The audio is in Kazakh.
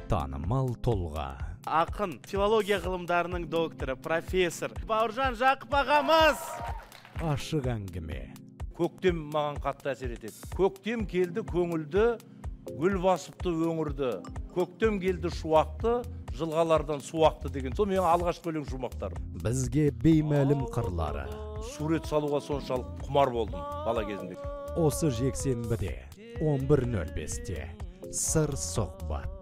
танымал тұлға. Ақын, филология ғылымдарының докторы, профессор Бауыржан Жақып ағамыз. Ашық әңгіме. Көктем маған қатты әсер етеді. Көктем келді көңілді, гүл басыпты өңірді. Көктем келді шуақты, жылғалардан суақты деген. Сол менің алғашқы өлең жұмақтарым. Бізге беймәлім қырлары. Сурет салуға соншалық құмар болдым бала кезімде. Осы жексенбіде 11:05-те сыр сұхбат.